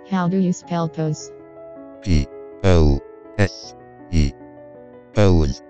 How do you spell pose? P O S E. Pose.